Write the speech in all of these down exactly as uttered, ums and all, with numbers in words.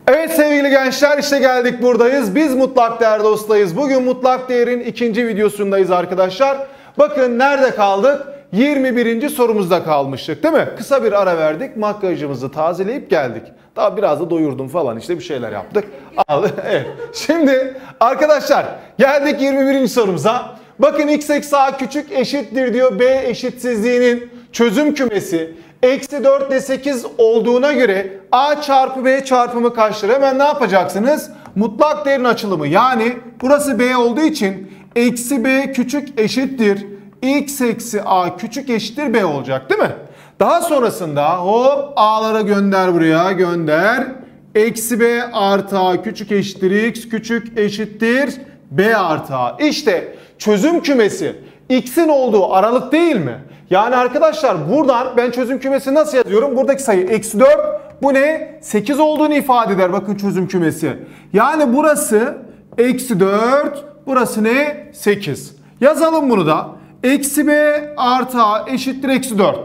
Evet sevgili gençler, işte geldik, buradayız. Biz mutlak değer dostayız. Bugün mutlak değerin ikinci videosundayız arkadaşlar. Bakın nerede kaldık? yirmi birinci sorumuzda kalmıştık değil mi? Kısa bir ara verdik. Makyajımızı tazeleyip geldik. Daha biraz da doyurdum falan, işte bir şeyler yaptık. Evet. Şimdi arkadaşlar geldik yirmi birinci sorumuza. Bakın x eksi a küçük eşittir diyor. B eşitsizliğinin çözüm kümesi eksi dört ile sekiz olduğuna göre a çarpı b çarpımı kaçtır? Hemen ne yapacaksınız? Mutlak değerin açılımı, yani burası b olduğu için eksi b küçük eşittir x eksi a küçük eşittir b olacak değil mi? Daha sonrasında hop a'lara gönder, buraya gönder. Eksi b artı a küçük eşittir x küçük eşittir b artı a. İşte çözüm kümesi x'in olduğu aralık değil mi? Yani arkadaşlar buradan ben çözüm kümesini nasıl yazıyorum? Buradaki sayı eksi dört. Bu ne? sekiz olduğunu ifade eder. Bakın çözüm kümesi. Yani burası eksi dört. Burası ne? sekiz. Yazalım bunu da. Eksi b artı a eşittir eksi dört.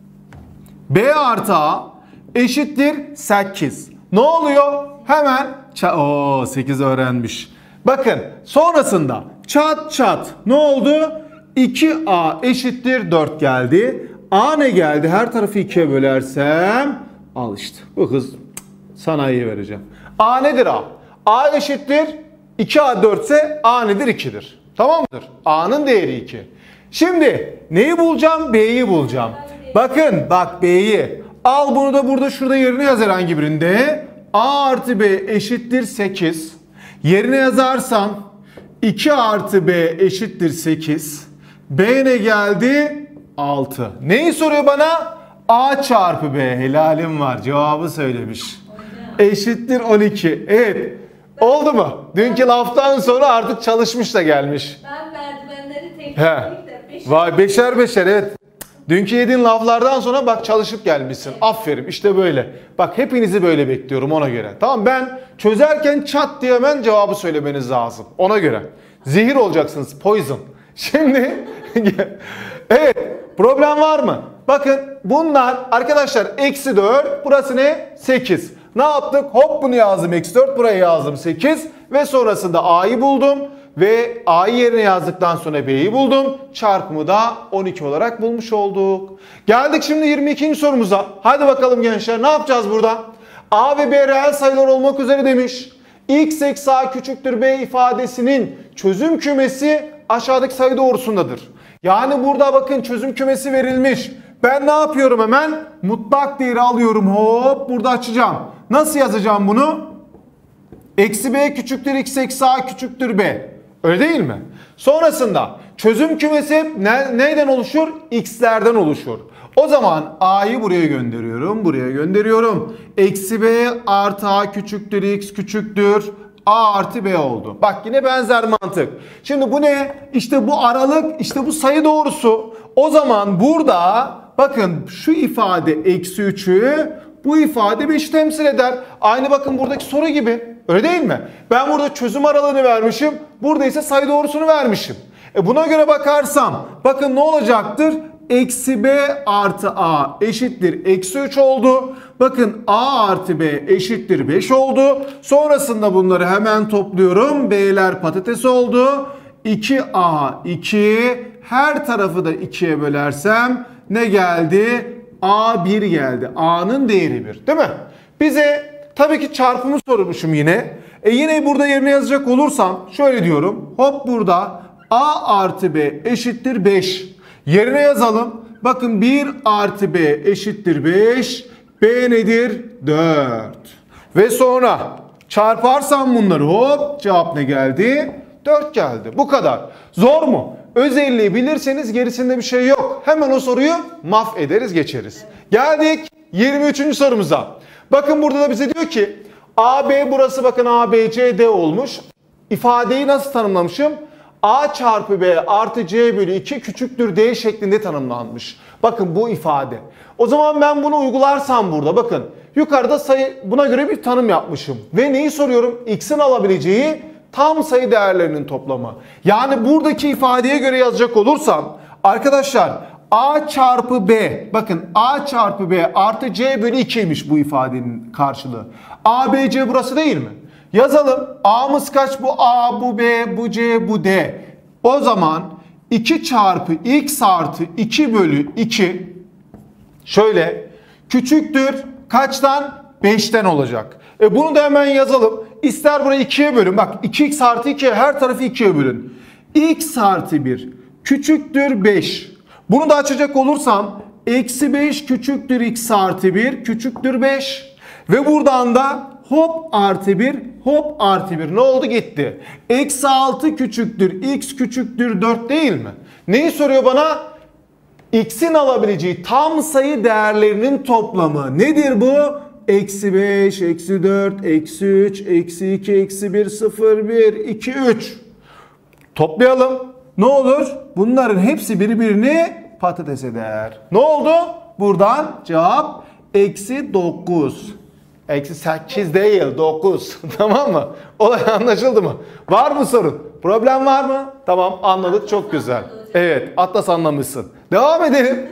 B artı a eşittir sekiz. Ne oluyor? Hemen o sekiz öğrenmiş. Bakın sonrasında çat çat ne oldu? iki a eşittir dört geldi. A ne geldi? Her tarafı ikiye bölersem al işte. Bu kız sanayiye vereceğim. A nedir a? A eşittir iki a dört ise a nedir? ikidir. Tamam mıdır? A'nın değeri iki. Şimdi neyi bulacağım? B'yi bulacağım. Bakın bak B'yi. Al bunu da burada şurada yerine yaz herhangi birinde. A artı B eşittir sekiz. Yerine yazarsam iki artı B eşittir sekiz. B ne geldi? altı. Neyi soruyor bana? A çarpı B. Helalim var. Cevabı söylemiş. Hocam. Eşittir on iki. Evet. Ben, oldu mu? Dünkü laftan sonra artık çalışmış da gelmiş. Ben merdivenleri tek tek Vay beşer beşer evet. Dünkü yediğin laflardan sonra bak çalışıp gelmişsin. Evet. Aferin. İşte böyle. Bak hepinizi böyle bekliyorum ona göre. Tamam, ben çözerken çat diye hemen cevabı söylemeniz lazım. Ona göre. Zehir olacaksınız. Poison. Şimdi evet, problem var mı? Bakın bunlar arkadaşlar eksi dört, burası ne? sekiz. Ne yaptık? Hop bunu yazdım eksi dört, buraya yazdım sekiz ve sonrasında a'yı buldum ve a'yı yerine yazdıktan sonra b'yi buldum. Çarpımı da on iki olarak bulmuş olduk. Geldik şimdi yirmi ikinci sorumuza. Hadi bakalım gençler, ne yapacağız burada? A ve b reel sayılar olmak üzere demiş. X eksi a küçüktür b ifadesinin çözüm kümesi aşağıdaki sayı doğrusundadır. Yani burada bakın çözüm kümesi verilmiş. Ben ne yapıyorum hemen? Mutlak değeri alıyorum. Hop burada açacağım. Nasıl yazacağım bunu? Eksi b küçüktür x eksi a küçüktür b. Öyle değil mi? Sonrasında çözüm kümesi ne, neyden oluşur? X'lerden oluşur. O zaman a'yı buraya gönderiyorum. Buraya gönderiyorum. Eksi b artı a küçüktür x küçüktür a artı b oldu. Bak yine benzer mantık. Şimdi bu ne? İşte bu aralık, işte bu sayı doğrusu. O zaman burada bakın şu ifade eksi üçü, bu ifade beşi temsil eder. Aynı bakın buradaki soru gibi. Öyle değil mi? Ben burada çözüm aralığını vermişim. Burada ise sayı doğrusunu vermişim. E buna göre bakarsam bakın ne olacaktır? Eksi b artı a eşittir eksi üç oldu. Bakın a artı b eşittir beş oldu. Sonrasında bunları hemen topluyorum. B'ler patates oldu. iki a iki, her tarafı da ikiye bölersem ne geldi? a bir geldi. A'nın değeri bir değil mi? Bize tabii ki çarpımı sormuşum yine. E yine burada yerine yazacak olursam şöyle diyorum. Hop burada a artı b eşittir beş. Yerine yazalım. Bakın bir artı b eşittir beş. B nedir? dört. Ve sonra çarparsam bunları hop cevap ne geldi? dört geldi. Bu kadar. Zor mu? Özelliği bilirseniz gerisinde bir şey yok. Hemen o soruyu maf ederiz geçeriz. Geldik yirmi üçüncü sorumuza. Bakın burada da bize diyor ki A B burası, bakın A B C D olmuş. İfadeyi nasıl tanımlamışım? A çarpı B artı C bölü iki küçüktür D şeklinde tanımlanmış. Bakın bu ifade. O zaman ben bunu uygularsam burada bakın yukarıda sayı, buna göre bir tanım yapmışım. Ve neyi soruyorum? X'in alabileceği tam sayı değerlerinin toplamı. Yani buradaki ifadeye göre yazacak olursam arkadaşlar A çarpı B. Bakın A çarpı B artı C bölü ikiymiş bu ifadenin karşılığı. A, B, C burası değil mi? Yazalım. A'mız kaç? Bu A, bu B, bu C, bu D. O zaman iki çarpı x artı iki bölü iki şöyle küçüktür kaçtan? beşten olacak. E bunu da hemen yazalım. İster burayı ikiye bölün. Bak iki x artı iki her tarafı ikiye bölün. X artı bir küçüktür beş. Bunu da açacak olursam eksi beş küçüktür x artı bir küçüktür beş. Ve buradan da hop artı bir hop artı bir ne oldu gitti. Eksi altı küçüktür x küçüktür dört değil mi? Neyi soruyor bana? X'in alabileceği tam sayı değerlerinin toplamı. Nedir bu? Eksi beş, eksi dört, eksi üç, eksi iki, eksi bir, sıfır, bir, iki, üç. Toplayalım. Ne olur? Bunların hepsi birbirini patates eder. Ne oldu? Buradan cevap eksi dokuz. Eksi sekiz değil dokuz. Tamam mı? Olay anlaşıldı mı? Var mı sorun? Problem var mı? Tamam anladık çok güzel. Evet Atlas anlamışsın. Devam edelim.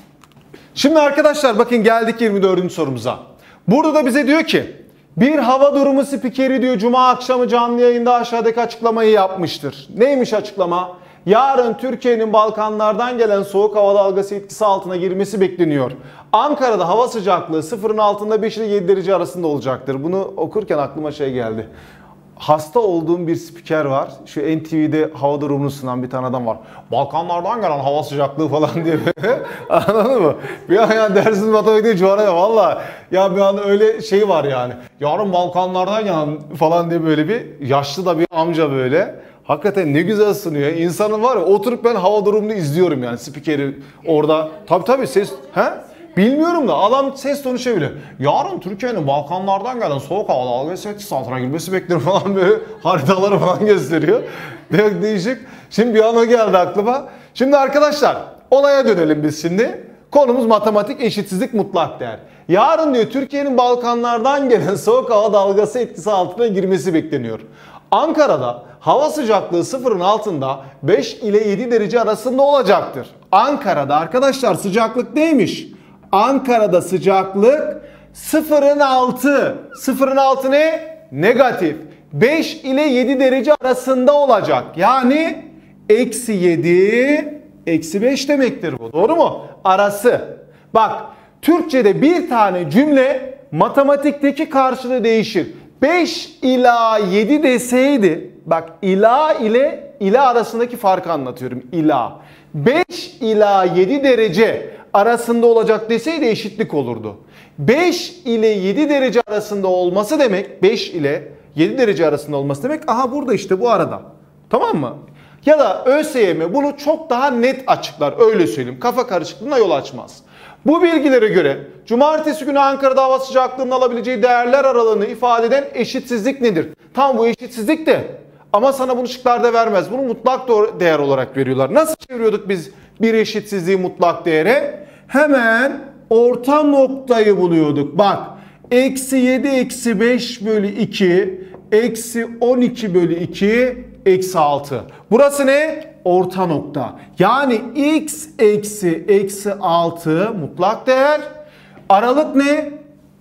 Şimdi arkadaşlar bakın geldik yirmi dördüncü sorumuza. Burada da bize diyor ki bir hava durumu spikeri diyor cuma akşamı canlı yayında aşağıdaki açıklamayı yapmıştır. Neymiş açıklama? Yarın Türkiye'nin Balkanlardan gelen soğuk hava dalgası etkisi altına girmesi bekleniyor. Ankara'da hava sıcaklığı sıfırın altında beş ile yedi derece arasında olacaktır. Bunu okurken aklıma şey geldi. Hasta olduğum bir spiker var. Şu N T V'de hava durumunu sunan bir tane adam var. Balkanlardan gelen hava sıcaklığı falan diye böyle. Anladın mı? Bir an yani dersin matematik civarında valla. Ya bir an öyle şey var yani. Yarın Balkanlardan gelen falan diye böyle bir yaşlı da bir amca böyle. Hakikaten ne güzel sunuyor. İnsanın var ya oturup ben hava durumunu izliyorum yani spikeri orada. Tabii tabii ses. He? Bilmiyorum da adam ses tonu şey bile. Yarın Türkiye'nin Balkanlardan gelen soğuk hava dalgası etkisi altına girmesi bekliyor falan böyle haritaları falan gösteriyor. De değişik. Şimdi bir an o geldi aklıma. Şimdi arkadaşlar olaya dönelim biz şimdi. Konumuz matematik eşitsizlik mutlak değer. Yarın diyor Türkiye'nin Balkanlardan gelen soğuk hava dalgası etkisi altına girmesi bekleniyor. Ankara'da hava sıcaklığı sıfırın altında beş ile yedi derece arasında olacaktır. Ankara'da arkadaşlar sıcaklık neymiş? Ankara'da sıcaklık sıfırın altı. Sıfırın altı ne? Negatif. beş ile yedi derece arasında olacak. Yani eksi yedi, eksi beş demektir bu. Doğru mu? Arası. Bak Türkçe'de bir tane cümle matematikteki karşılığı değişir. beş ila yedi deseydi, bak ila ile ila arasındaki farkı anlatıyorum. İla. beş ila yedi derece arasında olacak deseydi eşitlik olurdu. beş ile yedi derece arasında olması demek, beş ile yedi derece arasında olması demek, aha burada işte bu arada. Tamam mı? Ya da ÖSYM bunu çok daha net açıklar, öyle söyleyeyim. Kafa karışıklığına yol açmaz. Bu bilgilere göre cumartesi günü Ankara'da hava sıcaklığının alabileceği değerler aralığını ifade eden eşitsizlik nedir? Tam bu eşitsizlik de ama sana bunu şıklarda vermez. Bunu mutlak değer olarak veriyorlar. Nasıl çeviriyorduk biz bir eşitsizliği mutlak değere? Hemen orta noktayı buluyorduk. Bak eksi yedi eksi beş bölü iki eksi on iki bölü iki eksi altı. Burası ne? Orta nokta. Yani x eksi eksi altı mutlak değer. Aralık ne?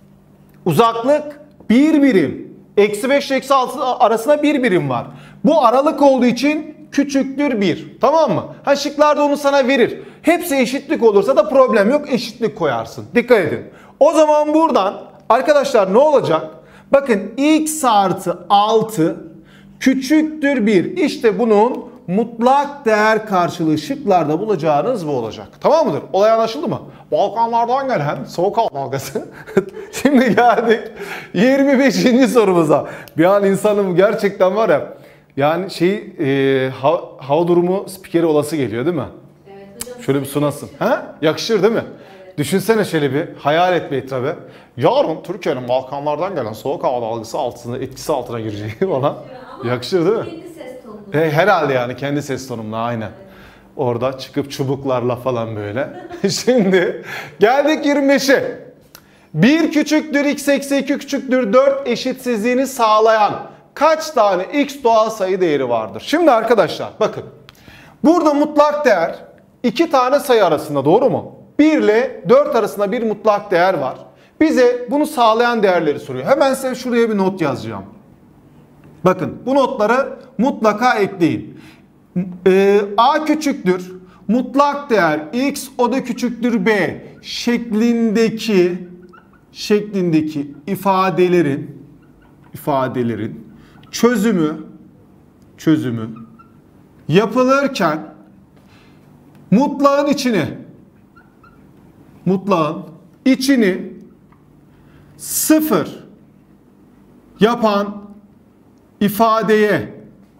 Uzaklık bir birim. Eksi beş ile eksi altı arasında bir birim var. Bu aralık olduğu için küçüktür bir. Tamam mı? Ha şıklarda onu sana verir. Hepsi eşitlik olursa da problem yok. Eşitlik koyarsın. Dikkat edin. O zaman buradan arkadaşlar ne olacak? Bakın x artı altı küçüktür bir. İşte bunun mutlak değer karşılığı şıklarda bulacağınız bu olacak. Tamam mıdır? Olay anlaşıldı mı? Balkanlardan gelen soğuk hava dalgası. Şimdi geldik yirmi beşinci sorumuza. Bir an insanım gerçekten var ya yani şey e, hava, hava durumu spikeri olası geliyor değil mi? Evet hocam. Şöyle bir sunasın. Ha? Yakışır değil mi? Evet. Düşünsene şöyle bir hayal et bir tabi. Yarın Türkiye'nin Balkanlardan gelen soğuk hava dalgası altına etkisi altına gireceği falan. Yakışır değil mi? E, herhalde yani kendi ses tonumla aynen. Orada çıkıp çubuklarla falan böyle. Şimdi geldik yirmi beşe. bir küçüktür x eksi iki küçüktür dört eşitsizliğini sağlayan kaç tane x doğal sayı değeri vardır? Şimdi arkadaşlar bakın. Burada mutlak değer iki tane sayı arasında, doğru mu? bir ile dört arasında bir mutlak değer var. Bize bunu sağlayan değerleri soruyor. Hemen size şuraya bir not yazacağım. Bakın bu notları mutlaka ekleyin. Ee, A küçüktür mutlak değer x, o da küçüktür b şeklindeki şeklindeki ifadelerin ifadelerin çözümü çözümü yapılırken mutlağın içini mutlağın içini sıfır yapan ifadeye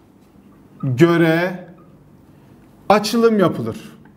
göre açılım yapılır.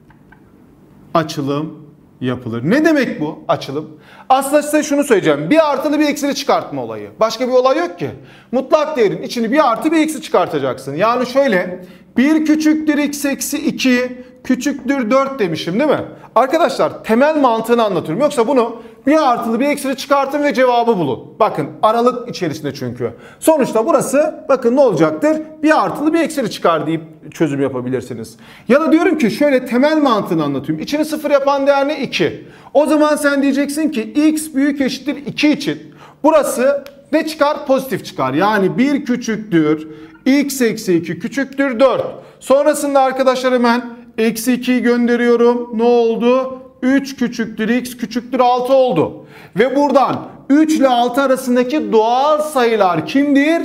Açılım yapılır. Ne demek bu açılım? Aslında size şunu söyleyeceğim. Bir artılı bir eksili çıkartma olayı. Başka bir olay yok ki. Mutlak değerin içini bir artı bir eksi çıkartacaksın. Yani şöyle bir küçüktür x eksi iki küçüktür dört demişim değil mi? Arkadaşlar temel mantığını anlatıyorum. Yoksa bunu bir artılı bir eksili çıkartın ve cevabı bulun. Bakın aralık içerisinde çünkü. Sonuçta burası bakın ne olacaktır? Bir artılı bir eksili çıkar deyip çözüm yapabilirsiniz. Ya da diyorum ki şöyle temel mantığını anlatıyorum. İçini sıfır yapan değer ne? iki. O zaman sen diyeceksin ki x büyük eşittir iki için burası ne çıkar? Pozitif çıkar. Yani bir küçüktür x eksi iki küçüktür dört. Sonrasında arkadaşlar hemen eksi ikiyi gönderiyorum. Ne oldu? üç küçüktür x küçüktür altı oldu. Ve buradan üç ile altı arasındaki doğal sayılar kimdir?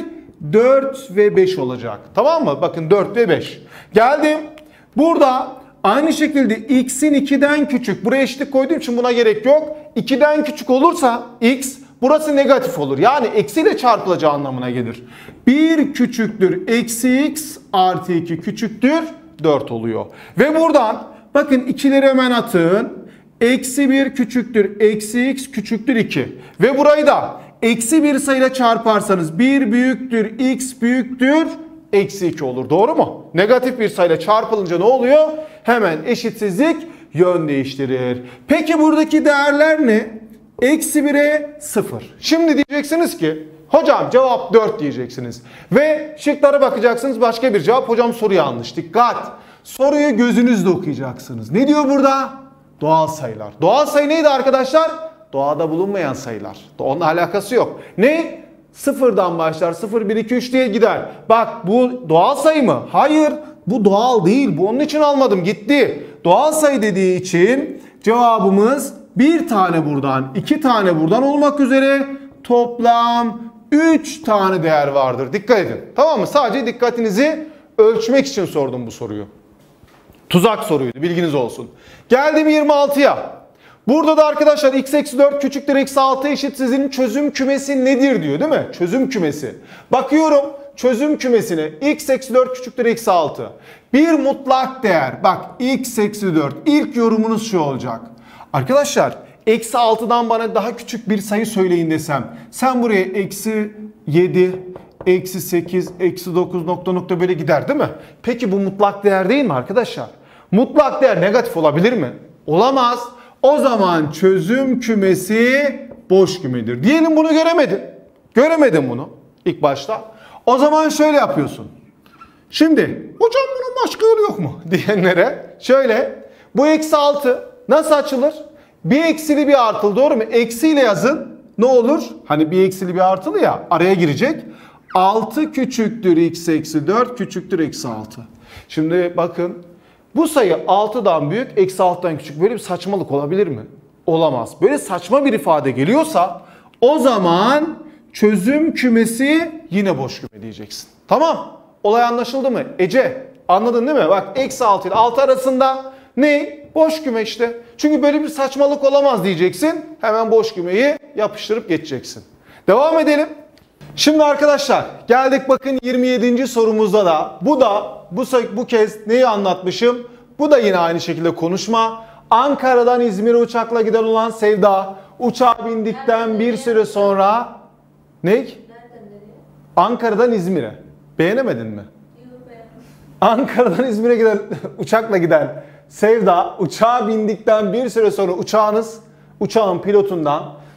dört ve beş olacak. Tamam mı? Bakın dört ve beş. Geldim. Burada aynı şekilde x'in ikiden küçük. Buraya eşitlik koyduğum için buna gerek yok. ikiden küçük olursa x burası negatif olur. Yani eksiyle çarpılacağı anlamına gelir. bir küçüktür eksi x artı iki küçüktür dört oluyor. Ve buradan bakın ikileri hemen atın. Eksi bir küçüktür eksi x küçüktür iki. Ve burayı da eksi bir sayıyla çarparsanız bir büyüktür x büyüktür eksi iki olur. Doğru mu? Negatif bir sayıyla çarpılınca ne oluyor? Hemen eşitsizlik yön değiştirir. Peki buradaki değerler ne? Eksi bire sıfır. Şimdi diyeceksiniz ki hocam cevap dört diyeceksiniz. Ve şıklara bakacaksınız başka bir cevap. Hocam soru yanlış. Dikkat! Soruyu gözünüzle okuyacaksınız. Ne diyor burada? Doğal sayılar. Doğal sayı neydi arkadaşlar? Doğada bulunmayan sayılar. Onunla alakası yok. Ne? Sıfırdan başlar. sıfır, bir, iki, üç diye gider. Bak bu doğal sayı mı? Hayır. Bu doğal değil. Bu onun için almadım. Gitti. Doğal sayı dediği için cevabımız bir tane buradan, iki tane buradan olmak üzere toplam üç tane değer vardır. Dikkat edin. Tamam mı? Sadece dikkatinizi ölçmek için sordum bu soruyu. Tuzak soruydu. Bilginiz olsun. Geldim yirmi altıya. Burada da arkadaşlar x eksi dört küçüktür eksi altı eşitsizliğinin çözüm kümesi nedir diyor değil mi? Çözüm kümesi. Bakıyorum çözüm kümesine x eksi dört küçüktür eksi altı. Bir mutlak değer. Bak x eksi dört. İlk yorumunuz şu olacak. Arkadaşlar eksi altıdan bana daha küçük bir sayı söyleyin desem. Sen buraya eksi yedi, eksi sekiz, eksi dokuz nokta nokta böyle gider değil mi? Peki bu mutlak değer değil mi arkadaşlar? Mutlak değer negatif olabilir mi? Olamaz. O zaman çözüm kümesi boş kümedir. Diyelim bunu göremedin. Göremedin bunu ilk başta. O zaman şöyle yapıyorsun. Şimdi hocam bunun başka yolu yok mu diyenlere şöyle bu eksi altı nasıl açılır? Bir eksili bir artılı doğru mu? Eksiyle yazın ne olur? Hani bir eksili bir artılı ya araya girecek. altı küçüktür x eksi dört küçüktür eksi altı. Şimdi bakın bu sayı altıdan büyük eksi altıdan küçük. Böyle bir saçmalık olabilir mi? Olamaz. Böyle saçma bir ifade geliyorsa o zaman çözüm kümesi yine boş küme diyeceksin. Tamam. Olay anlaşıldı mı? Ece anladın değil mi? Bak eksi altı ile altı arasında ne? Boş küme işte. Çünkü böyle bir saçmalık olamaz diyeceksin. Hemen boş kümeyi yapıştırıp geçeceksin. Devam edelim. Şimdi arkadaşlar geldik bakın yirmi yedinci sorumuzda da bu da bu, bu kez neyi anlatmışım? Bu da yine aynı şekilde konuşma. Ankara'dan İzmir'e uçakla giden olan Sevda uçağa bindikten bir süre sonra ne? Ankara'dan İzmir'e. Beğenemedin mi? Ankara'dan İzmir'e giden uçakla giden Sevda uçağa bindikten bir süre sonra uçağınız uçağın pilotundan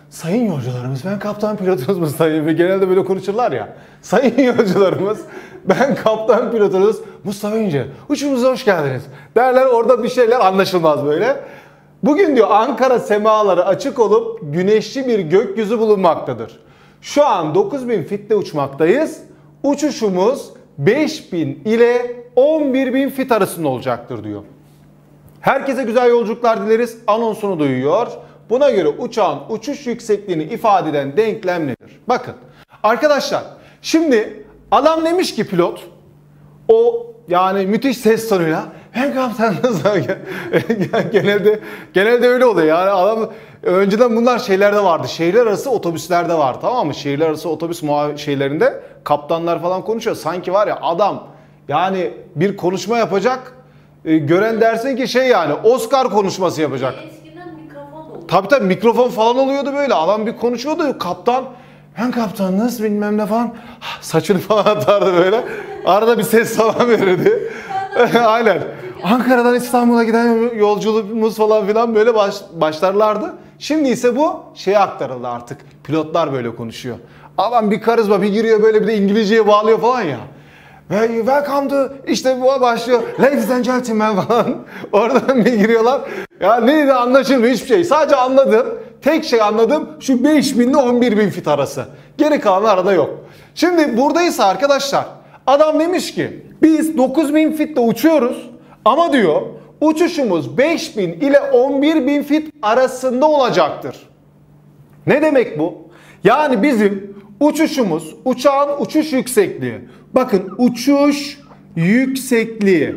Sayın yolcularımız, ben kaptan pilotunuz Mustafa İnce. Genelde böyle konuşurlar ya. Sayın yolcularımız, ben kaptan pilotunuz Mustafa İnce. Uçuşumuza hoş geldiniz derler. Orada bir şeyler anlaşılmaz böyle. Bugün diyor Ankara semaları açık olup güneşli bir gökyüzü bulunmaktadır. Şu an dokuz bin fitte uçmaktayız. Uçuşumuz beş bin ile on bir bin fit arasında olacaktır diyor. Herkese güzel yolculuklar dileriz. Anonsunu duyuyor. Buna göre uçağın uçuş yüksekliğini ifade eden denklem nedir? Bakın arkadaşlar, şimdi adam demiş ki pilot, o yani müthiş ses tonuyla, hem kaptanınız genelde genelde öyle oluyor yani. Adam önceden bunlar şeylerde vardı, şehirler arası otobüslerde var, tamam mı? Şehirler arası otobüs şeylerinde kaptanlar falan konuşuyor, sanki var ya adam yani bir konuşma yapacak, e, gören dersin ki şey yani Oscar konuşması yapacak. Eskiden mikrofon oluyordu. Tabii tabii mikrofon falan oluyordu böyle, adam bir konuşuyordu, kaptan ben kaptanınız bilmem ne falan, saçını falan atardı böyle, arada bir ses falan verirdi. Aynen. Ankara'dan İstanbul'a giden yolculuğumuz falan filan böyle baş, başlarlardı. Şimdi ise bu şeye aktarıldı artık. Pilotlar böyle konuşuyor. Adam bir karizma, bir giriyor böyle, bir de İngilizceye bağlıyor falan ya. Ve welcome to, işte bu başlıyor. Ladies and gentlemen falan. Oradan bir giriyorlar. Ya ne dedi anlaşılmıyor hiçbir şey. Sadece anladım. Tek şey anladım. Şu beş bin ile on bir bin fit arası. Geri kalan arada yok. Şimdi buradaysa arkadaşlar, adam demiş ki biz dokuz bin fitle uçuyoruz ama diyor uçuşumuz beş bin ile on bir bin fit arasında olacaktır. Ne demek bu? Yani bizim uçuşumuz, uçağın uçuş yüksekliği. Bakın uçuş yüksekliği.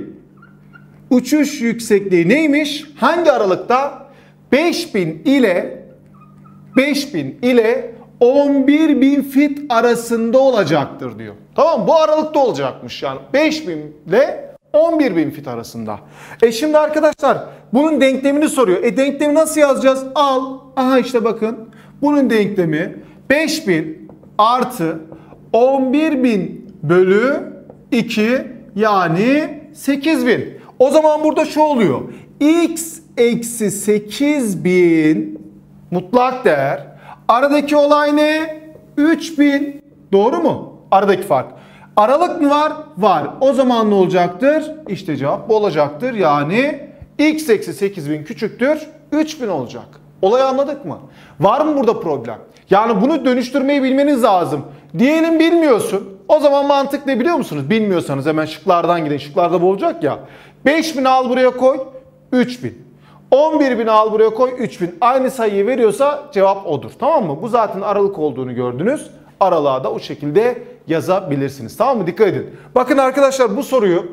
Uçuş yüksekliği neymiş? Hangi aralıkta? beş bin ile beş bin ile on bir bin fit arasında olacaktır diyor. Tamam, bu aralıkta olacakmış yani beş bin ile on bir bin fit arasında. E şimdi arkadaşlar bunun denklemini soruyor. E denklemi nasıl yazacağız? Al. Aha işte bakın. Bunun denklemi beş bin artı on bir bin bölü iki yani sekiz bin. O zaman burada şu oluyor. X eksi sekiz bin mutlak değer. Aradaki olay ne? üç bin. Doğru mu? Aradaki fark. Aralık mı var? Var. O zaman ne olacaktır? İşte cevap bu olacaktır. Yani x eksi sekiz bin küçüktür üç bin olacak. Olayı anladık mı? Var mı burada problem? Yani bunu dönüştürmeyi bilmeniz lazım. Diyelim bilmiyorsun. O zaman mantık ne biliyor musunuz? Bilmiyorsanız hemen şıklardan gidin. Şıklarda bu olacak ya. beş bin al buraya koy. üç bin. on bir bin al buraya koy. üç bin. Aynı sayıyı veriyorsa cevap odur. Tamam mı? Bu zaten aralık olduğunu gördünüz. Aralığa da o şekilde yazabilirsiniz. Tamam mı? Dikkat edin. Bakın arkadaşlar, bu soruyu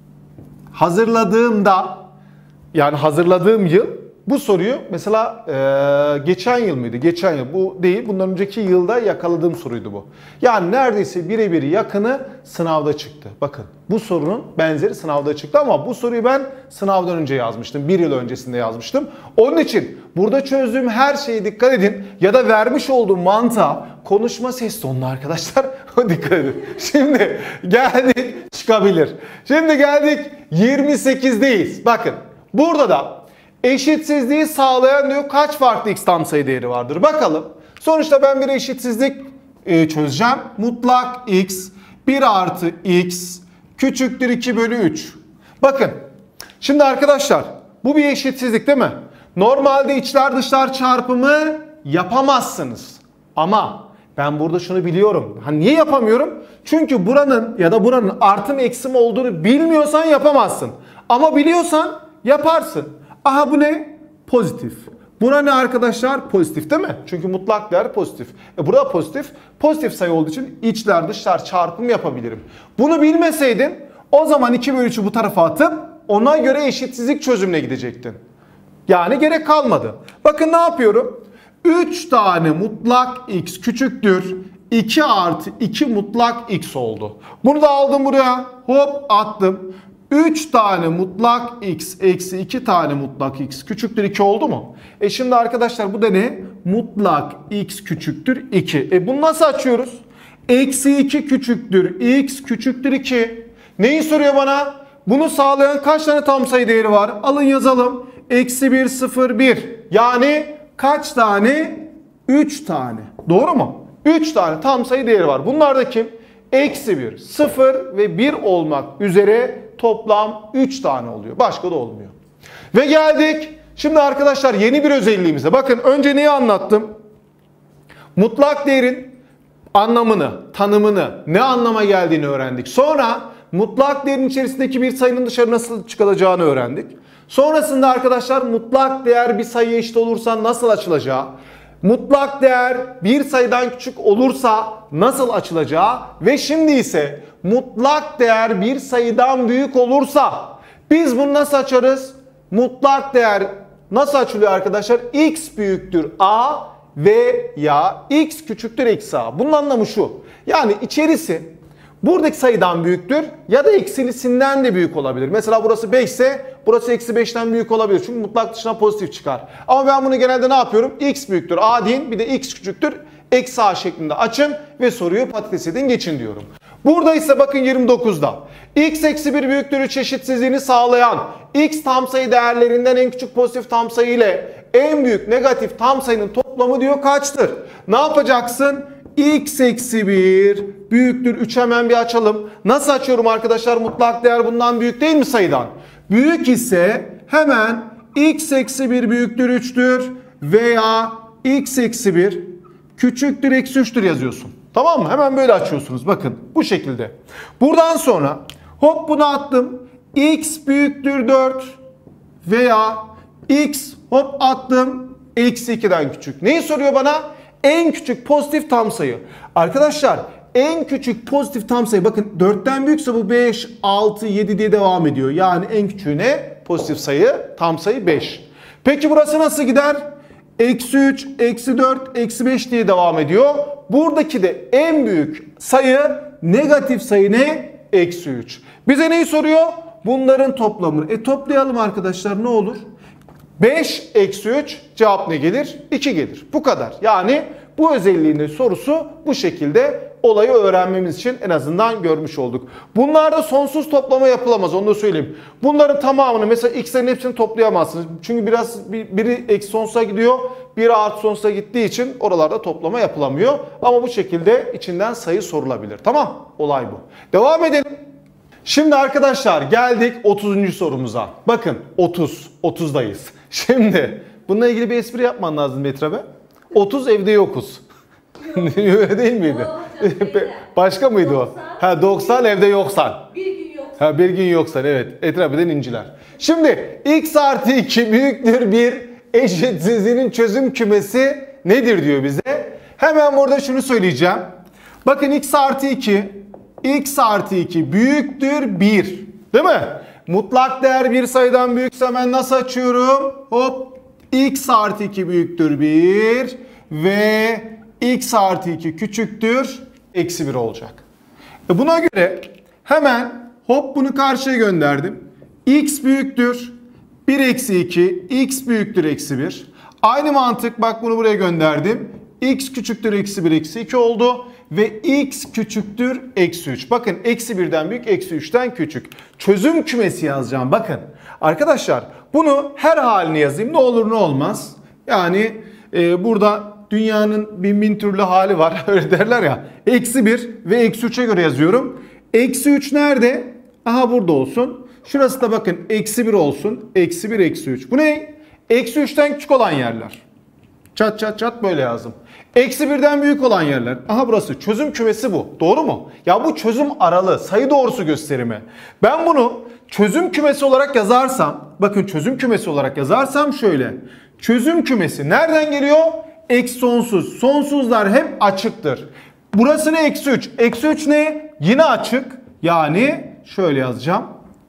hazırladığımda, yani hazırladığım yıl bu soruyu mesela e, geçen yıl mıydı? Geçen yıl. Bu değil. Bundan önceki yılda yakaladığım soruydu bu. Yani neredeyse birebir yakını sınavda çıktı. Bakın bu sorunun benzeri sınavda çıktı ama bu soruyu ben sınavdan önce yazmıştım. Bir yıl öncesinde yazmıştım. Onun için burada çözdüğüm her şeye dikkat edin. Ya da vermiş olduğum mantığa, konuşma ses tonuna arkadaşlar dikkat edin. Şimdi geldik, çıkabilir. Şimdi geldik yirmi sekizdeyiz. Bakın burada da eşitsizliği sağlayan diyor kaç farklı x tam sayı değeri vardır? Bakalım. Sonuçta ben bir eşitsizlik e, çözeceğim. Mutlak x bir artı x küçüktür iki bölü üç. Bakın. Şimdi arkadaşlar bu bir eşitsizlik değil mi? Normalde içler dışlar çarpımı yapamazsınız. Ama ben burada şunu biliyorum. Hani niye yapamıyorum? Çünkü buranın ya da buranın artı mı eksi mi olduğunu bilmiyorsan yapamazsın. Ama biliyorsan yaparsın. Aha bu ne? Pozitif. Buna ne arkadaşlar? Pozitif değil mi? Çünkü mutlak değer pozitif. E burada pozitif. Pozitif sayı olduğu için içler dışlar çarpımı yapabilirim. Bunu bilmeseydin o zaman iki bölü üçü bu tarafa atıp ona göre eşitsizlik çözümüne gidecektin. Yani gerek kalmadı. Bakın ne yapıyorum? üç tane mutlak x küçüktür iki artı iki mutlak x oldu. Bunu da aldım buraya. Hop attım. üç tane mutlak x eksi iki tane mutlak x küçüktür iki oldu mu? E şimdi arkadaşlar bu da ne? Mutlak x küçüktür iki. E bunu nasıl açıyoruz? Eksi iki küçüktür x küçüktür iki. Neyi soruyor bana? Bunu sağlayan kaç tane tam sayı değeri var? Alın yazalım. Eksi bir, sıfır, bir. Yani kaç tane? üç tane. Doğru mu? üç tane tam sayı değeri var. Bunlar da kim? Eksi bir, sıfır ve bir olmak üzere toplam üç tane oluyor. Başka da olmuyor. Ve geldik. Şimdi arkadaşlar yeni bir özelliğimize. Bakın önce neyi anlattım? Mutlak değerin anlamını, tanımını, ne anlama geldiğini öğrendik. Sonra mutlak değerin içerisindeki bir sayının dışarı nasıl çıkılacağını öğrendik. Sonrasında arkadaşlar mutlak değer bir sayıya eşit olursa nasıl açılacağı, mutlak değer bir sayıdan küçük olursa nasıl açılacağı ve şimdi ise mutlak değer bir sayıdan büyük olursa biz bunu nasıl açarız? Mutlak değer nasıl açılıyor arkadaşlar? X büyüktür A veya X küçüktür eksi A. Bunun anlamı şu. Yani içerisi buradaki sayıdan büyüktür ya da eksilisinden de büyük olabilir. Mesela burası beş ise burası eksi beşten büyük olabilir. Çünkü mutlak dışına pozitif çıkar. Ama ben bunu genelde ne yapıyorum? X büyüktür A deyin, bir de X küçüktür eksi A şeklinde açın ve soruyu patates edin geçin diyorum. Burada ise bakın yirmi dokuzda X eksi bir büyüktür üç eşitsizliğini sağlayan X tam sayı değerlerinden en küçük pozitif tam sayı ile en büyük negatif tam sayının toplamı diyor kaçtır? Ne yapacaksın? X eksi bir büyüktür üç, hemen bir açalım. Nasıl açıyorum arkadaşlar? Mutlak değer bundan büyük değil mi sayıdan? Büyük ise hemen X eksi bir büyüktür üçtür veya X eksi bir küçüktür eksi üçtür yazıyorsun. Tamam mı? Hemen böyle açıyorsunuz. Bakın bu şekilde. Buradan sonra hop bunu attım. X büyüktür dört veya X hop attım eksi ikiden küçük. Neyi soruyor bana? En küçük pozitif tam sayı. Arkadaşlar en küçük pozitif tam sayı bakın dörtten büyükse bu beş, altı, yedi diye devam ediyor. Yani en küçüğü ne? Pozitif sayı tam sayı beş. Peki burası nasıl gider? Eksi üç, eksi dört, eksi beş diye devam ediyor. Buradaki de en büyük sayı negatif sayı ne? Eksi üç. Bize neyi soruyor? Bunların toplamını. E toplayalım arkadaşlar ne olur? beş eksi üç cevap ne gelir? iki gelir. Bu kadar. Yani bu özelliğinin sorusu bu şekilde olayı öğrenmemiz için en azından görmüş olduk. Bunlarda sonsuz toplama yapılamaz, onu da söyleyeyim. Bunların tamamını mesela x'lerin hepsini toplayamazsınız. Çünkü biraz biri eksi sonsuza gidiyor, biri artı sonsuza gittiği için oralarda toplama yapılamıyor. Ama bu şekilde içinden sayı sorulabilir. Tamam, olay bu. Devam edelim. Şimdi arkadaşlar geldik otuzuncu sorumuza. Bakın otuz, otuzdayız. Şimdi bununla ilgili bir espri yapman lazım Metra Bey. otuz evde yokuz. Öyle değil miydi? Başka mıydı o? Ha doksan evde yoksan. Bir gün yoksan. Ha bir gün yoksan evet. Etrafından inciler. Şimdi x artı iki büyüktür bir eşitsizliğinin çözüm kümesi nedir diyor bize. Hemen burada şunu söyleyeceğim. Bakın x artı iki, x artı iki büyüktür bir. Değil mi? Mutlak değer bir sayıdan büyükse ben nasıl açıyorum? Hop x artı iki büyüktür bir ve x artı iki küçüktür eksi bir olacak. E buna göre hemen hop bunu karşıya gönderdim. X büyüktür bir eksi iki, x büyüktür eksi bir. Aynı mantık bak bunu buraya gönderdim. X küçüktür eksi bir eksi iki oldu. Ve x küçüktür eksi üç. Bakın eksi birden büyük, eksi üçten küçük. Çözüm kümesi yazacağım. Bakın arkadaşlar bunu her haline yazayım. Ne olur ne olmaz. Yani e, burada dünyanın bin bin türlü hali var. Öyle derler ya. Eksi bir ve eksi üçe göre yazıyorum. Eksi üç nerede? Aha burada olsun. Şurası da bakın eksi bir olsun. Eksi bir, eksi üç. Bu ne? Eksi üçten küçük olan yerler. Çat çat çat böyle yazdım. Eksi birden büyük olan yerler. Aha burası. Çözüm kümesi bu. Doğru mu? Ya bu çözüm aralığı. Sayı doğrusu gösterimi. Ben bunu çözüm kümesi olarak yazarsam. Bakın çözüm kümesi olarak yazarsam şöyle. Çözüm kümesi nereden geliyor? Eksi sonsuz. Sonsuzlar hep açıktır. Burası ne? Eksi üç. Eksi üç ne? Yine açık. Yani şöyle yazacağım.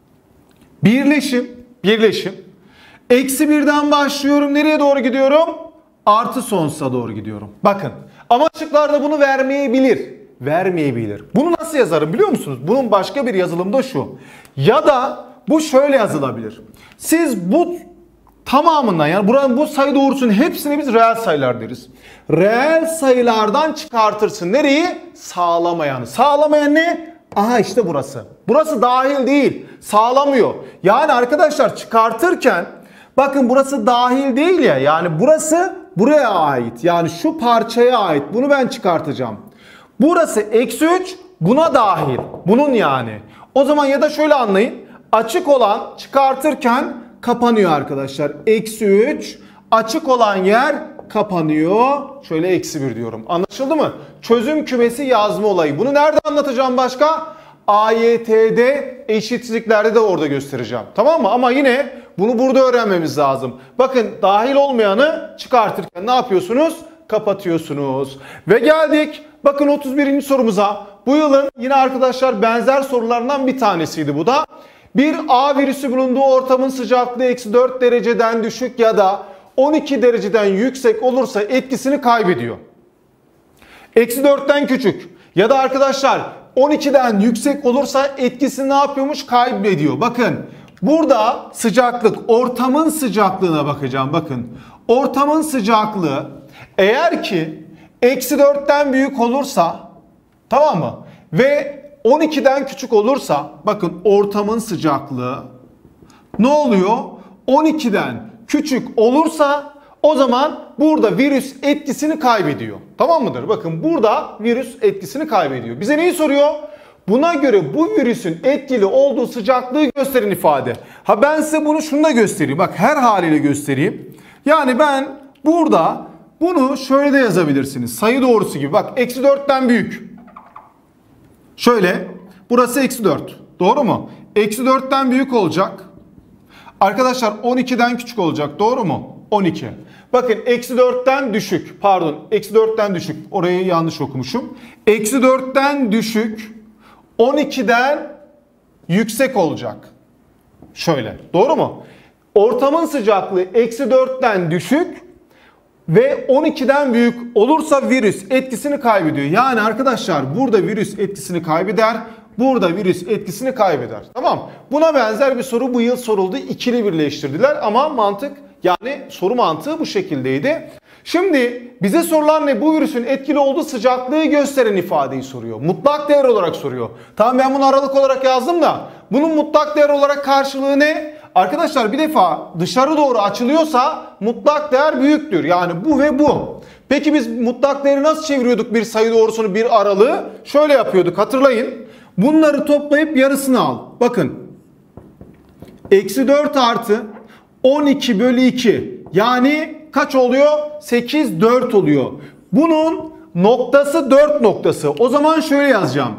Birleşim. Birleşim. Eksi birden başlıyorum. Nereye doğru gidiyorum? Artı sonsuza doğru gidiyorum. Bakın ama şıklarda bunu vermeyebilir. Vermeyebilir. Bunu nasıl yazarım biliyor musunuz? Bunun başka bir yazılımı da şu. Ya da bu şöyle yazılabilir. Siz bu tamamından yani buranın bu sayı doğrusunun hepsine biz reel sayılar deriz. Reel sayılardan çıkartırsın. Nereyi? Sağlamayanı. Sağlamayan ne? Aha işte burası. Burası dahil değil. Sağlamıyor. Yani arkadaşlar çıkartırken bakın burası dahil değil ya. Yani burası buraya ait. Yani şu parçaya ait. Bunu ben çıkartacağım. Burası eksi üç buna dahil. Bunun yani. O zaman ya da şöyle anlayın. Açık olan çıkartırken kapanıyor arkadaşlar. Eksi üç açık olan yer kapanıyor. Şöyle eksi bir diyorum. Anlaşıldı mı? Çözüm kümesi yazma olayı. Bunu nerede anlatacağım başka? A Y T'de eşitsizliklerde de orada göstereceğim. Tamam mı? Ama yine bunu burada öğrenmemiz lazım. Bakın dahil olmayanı çıkartırken ne yapıyorsunuz? Kapatıyorsunuz. Ve geldik. Bakın otuz birinci sorumuza. Bu yılın yine arkadaşlar benzer sorularından bir tanesiydi bu da. Bir A virüsü bulunduğu ortamın sıcaklığı eksi dört dereceden düşük ya da on iki dereceden yüksek olursa etkisini kaybediyor. Eksi dörtten küçük ya da arkadaşlar on ikiden yüksek olursa etkisini ne yapıyormuş? Kaybediyor. Bakın burada sıcaklık, ortamın sıcaklığına bakacağım. Bakın ortamın sıcaklığı eğer ki eksi dörtten büyük olursa, tamam mı? Ve on ikiden küçük olursa, bakın ortamın sıcaklığı ne oluyor? on ikiden küçük olursa o zaman burada virüs etkisini kaybediyor. Tamam mıdır? Bakın burada virüs etkisini kaybediyor. Bize neyi soruyor? Buna göre bu virüsün etkili olduğu sıcaklığı gösterin ifade. Ha ben size bunu şunu da göstereyim. Bak her haliyle göstereyim. Yani ben burada bunu şöyle de yazabilirsiniz. Sayı doğrusu gibi. Bak eksi dörtten büyük. Şöyle. Burası eksi dört. Doğru mu? Eksi dörtten büyük olacak. Arkadaşlar on ikiden küçük olacak. Doğru mu? on iki. Bakın eksi dörtten düşük. Pardon. Eksi dörtten düşük. Orayı yanlış okumuşum. Eksi dörtten düşük. on ikiden yüksek olacak. Şöyle. Doğru mu? Ortamın sıcaklığı eksi dörtten düşük ve on ikiden büyük olursa virüs etkisini kaybediyor. Yani arkadaşlar burada virüs etkisini kaybeder. Burada virüs etkisini kaybeder. Tamam. Buna benzer bir soru bu yıl soruldu. İkili birleştirdiler ama mantık yani soru mantığı bu şekildeydi. Şimdi bize sorulan ne? Bu virüsün etkili olduğu sıcaklığı gösteren ifadeyi soruyor. Mutlak değer olarak soruyor. Tamam ben bunu aralık olarak yazdım da bunun mutlak değer olarak karşılığı ne? Arkadaşlar bir defa dışarı doğru açılıyorsa mutlak değer büyüktür. Yani bu ve bu. Peki biz mutlak değeri nasıl çeviriyorduk bir sayı doğrusunu bir aralığı? Şöyle yapıyorduk hatırlayın. Bunları toplayıp yarısını al. Bakın. Eksi dört artı on iki bölü iki. Yani kaç oluyor? sekiz, dört oluyor. Bunun noktası dört noktası. O zaman şöyle yazacağım.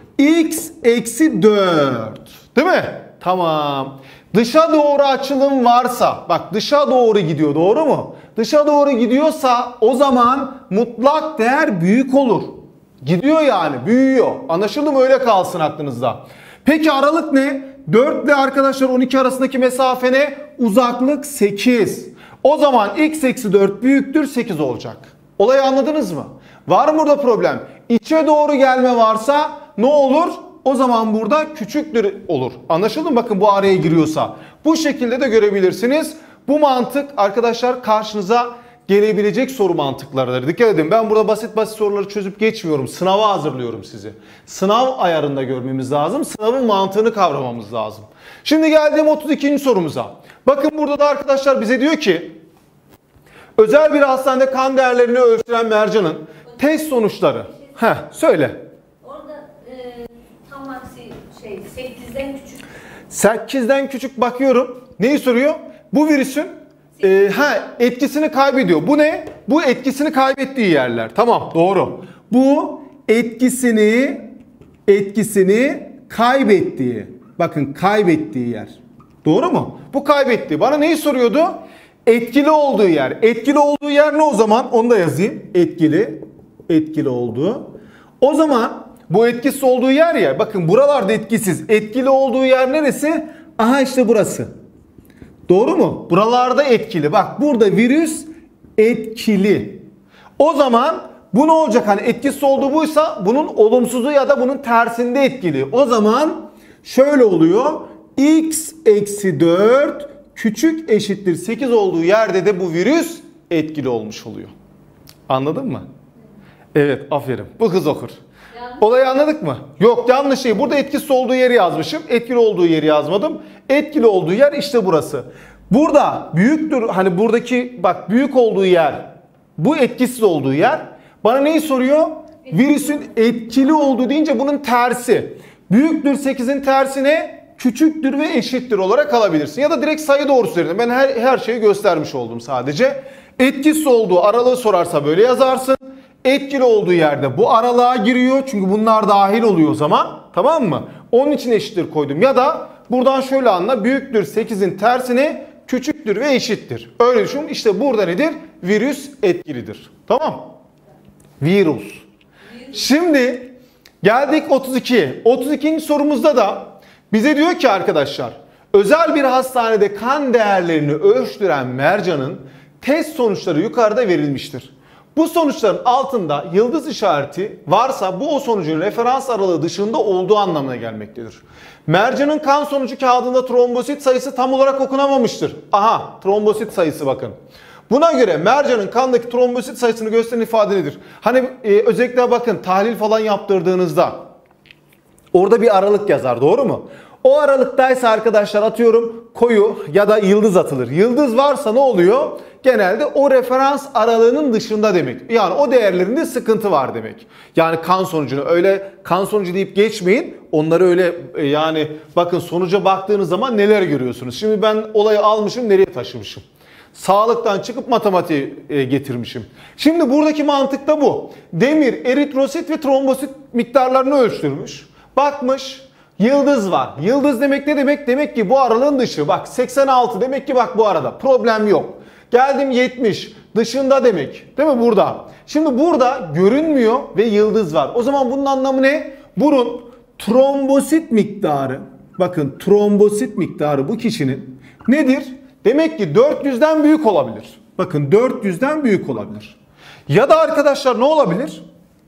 X eksi dört. Değil mi? Tamam. Dışa doğru açılım varsa, bak dışa doğru gidiyor doğru mu? Dışa doğru gidiyorsa o zaman mutlak değer büyük olur. Gidiyor yani büyüyor. Anlaşıldı mı? Öyle kalsın aklınızda. Peki aralık ne? dört ile arkadaşlar on iki arasındaki mesafe ne? Uzaklık sekiz. O zaman x eksi dört büyüktür sekiz olacak. Olayı anladınız mı? Var mı burada problem? İçe doğru gelme varsa ne olur? O zaman burada küçüktür olur. Anlaşıldı mı? Bakın bu araya giriyorsa. Bu şekilde de görebilirsiniz. Bu mantık arkadaşlar karşınıza gelebilecek soru mantıklarıdır. Dikkat edin ben burada basit basit soruları çözüp geçmiyorum. Sınava hazırlıyorum sizi. Sınav ayarında görmemiz lazım. Sınavın mantığını kavramamız lazım. Şimdi geldiğim otuz ikinci sorumuza. Bakın burada da arkadaşlar bize diyor ki özel bir hastanede kan değerlerini ölçülen mercanın test sonuçları. Heh, söyle. Orada e, tam aksi şey sekizden küçük. sekizden küçük bakıyorum. Neyi soruyor? Bu virüsün e, ha, etkisini kaybediyor. Bu ne? Bu etkisini kaybettiği yerler. Tamam doğru. Bu etkisini etkisini kaybettiği. Bakın kaybettiği yer. Doğru mu? Bu kaybettiği. Bana neyi soruyordu? Etkili olduğu yer. Etkili olduğu yer ne o zaman? Onu da yazayım. Etkili. Etkili olduğu. O zaman bu etkisiz olduğu yer ya. Bakın buralarda etkisiz. Etkili olduğu yer neresi? Aha işte burası. Doğru mu? Buralarda etkili. Bak burada virüs etkili. O zaman bu ne olacak? Hani etkisiz olduğu buysa bunun olumsuzu ya da bunun tersinde etkili. O zaman şöyle oluyor. X eksi dört küçük eşittir sekiz olduğu yerde de bu virüs etkili olmuş oluyor. Anladın mı? Evet aferin. Bu kız okur. Yanlış. Olayı anladık mı? Yok yanlış değil. Burada etkisiz olduğu yeri yazmışım. Etkili olduğu yeri yazmadım. Etkili olduğu yer işte burası. Burada büyüktür. Hani buradaki bak büyük olduğu yer Bu etkisiz olduğu yer. Bana neyi soruyor? Virüsün etkili olduğu deyince bunun tersi. Büyüktür sekizin tersi ne? Küçüktür ve eşittir olarak alabilirsin. Ya da direkt sayı doğrusu üzerinde. Ben her, her şeyi göstermiş oldum sadece. Etkisiz olduğu aralığı sorarsa böyle yazarsın. Etkili olduğu yerde bu aralığa giriyor. Çünkü bunlar dahil oluyor o zaman. Tamam mı? Onun için eşittir koydum. Ya da buradan şöyle anla. Büyüktür sekizin tersine küçüktür ve eşittir. Öyle düşün. İşte burada nedir? Virüs etkilidir. Tamam. Virüs. Şimdi geldik otuz ikiye. otuz ikinci sorumuzda da bize diyor ki arkadaşlar, özel bir hastanede kan değerlerini ölçtüren mercanın test sonuçları yukarıda verilmiştir. Bu sonuçların altında yıldız işareti varsa bu o sonucun referans aralığı dışında olduğu anlamına gelmektedir. Mercanın kan sonucu kağıdında trombosit sayısı tam olarak okunamamıştır. Aha, trombosit sayısı bakın. Buna göre mercanın kandaki trombosit sayısını gösteren ifade nedir? Hani e, özellikle bakın tahlil falan yaptırdığınızda orada bir aralık yazar, doğru mu? O aralıktaysa arkadaşlar atıyorum koyu ya da yıldız atılır. Yıldız varsa ne oluyor? Genelde o referans aralığının dışında demek. Yani o değerlerinde sıkıntı var demek. Yani kan sonucunu öyle kan sonucu deyip geçmeyin. Onları öyle yani bakın sonuca baktığınız zaman neler görüyorsunuz. Şimdi ben olayı almışım, nereye taşımışım? Sağlıktan çıkıp matematiğe getirmişim. Şimdi buradaki mantık da bu. Demir, eritrosit ve trombosit miktarlarını ölçtürmüş. Bakmış, yıldız var. Yıldız demek ne demek? Demek ki bu aralığın dışı. Bak seksen altı demek ki bak bu arada problem yok. Geldim yetmiş dışında demek. Değil mi burada? Şimdi burada görünmüyor ve yıldız var. O zaman bunun anlamı ne? Bunun trombosit miktarı, bakın trombosit miktarı bu kişinin nedir? Demek ki dört yüzden büyük olabilir. Bakın dört yüzden büyük olabilir. Ya da arkadaşlar ne olabilir?